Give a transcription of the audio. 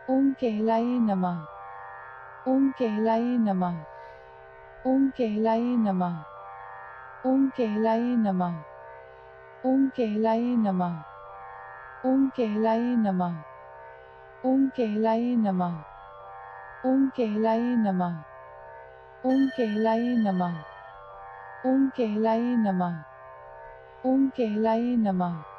ओम कैलाय नमः। ओम कैलाय नमः। ओम कैलाय नमः। ओम कैलाय नमः। ओम कैलाय नमः। ओम कैलाय नमः। ओम कैलाय नमः। ओम कैलाय नमः। ओम कैलाय नमः। ओम कैलाय नमः। ओम कैलाय नमः।